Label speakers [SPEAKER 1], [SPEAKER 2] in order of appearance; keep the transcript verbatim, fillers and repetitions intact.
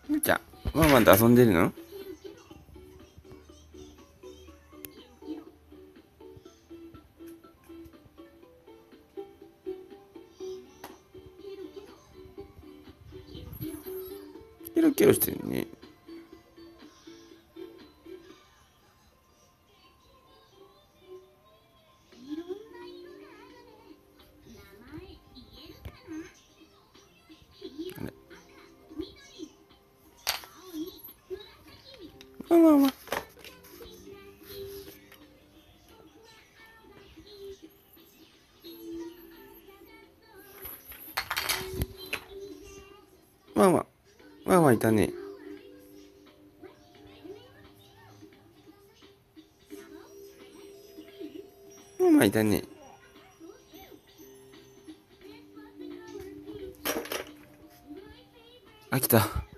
[SPEAKER 1] ゆうちゃん、ワンワンと遊んでるの？キロキロしてるね。ワンワンワン。ワンワン。ワンワンいたね。ワンワンいたね。あ、来た。